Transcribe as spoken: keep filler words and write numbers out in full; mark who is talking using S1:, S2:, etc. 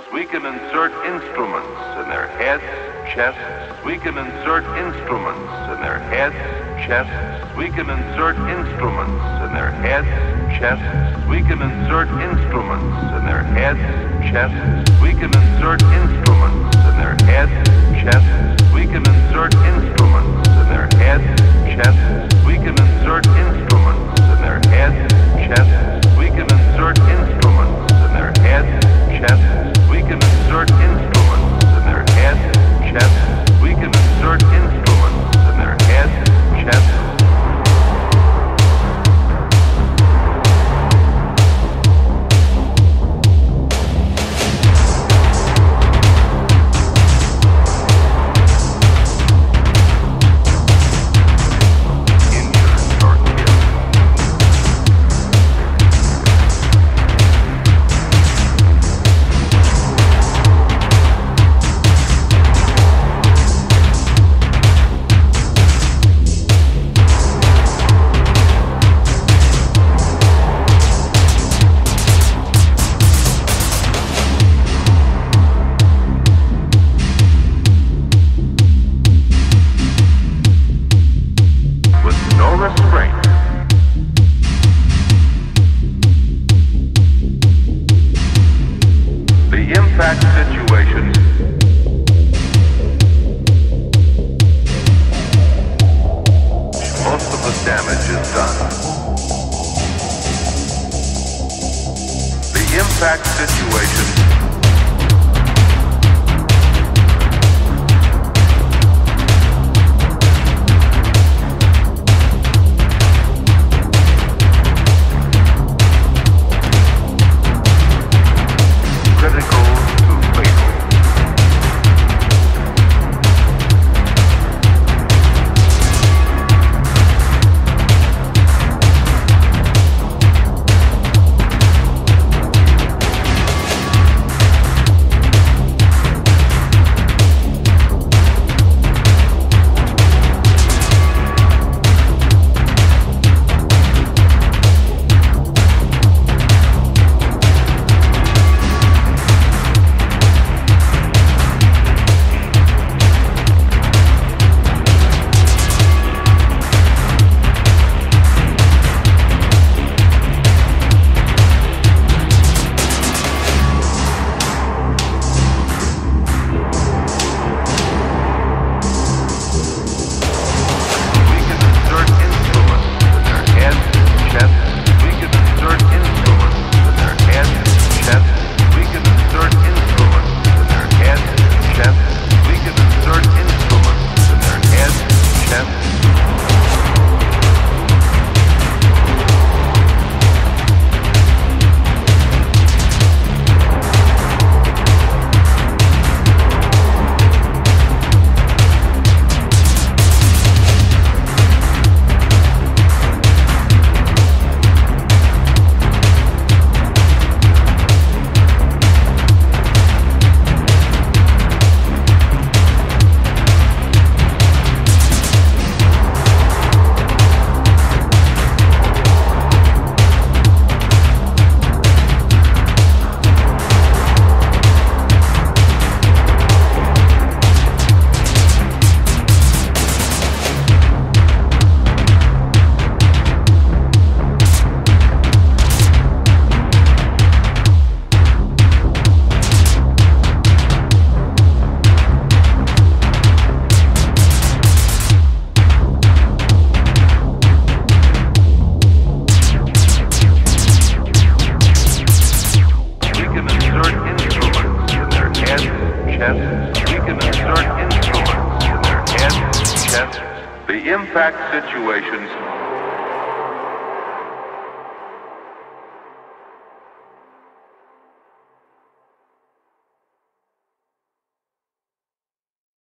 S1: We can insert instruments in their heads, chests. We can insert instruments in their heads, chests. We can insert instruments in their heads, chests. We can insert instruments in their heads, chests. We can insert instruments in their heads, chests. We can insert instruments in their heads, chests. We can insert instruments in their heads, chests. We can insert instruments in their heads, chests. We can insert instruments in their heads, chests. We can insert instruments in their heads, chests. Situations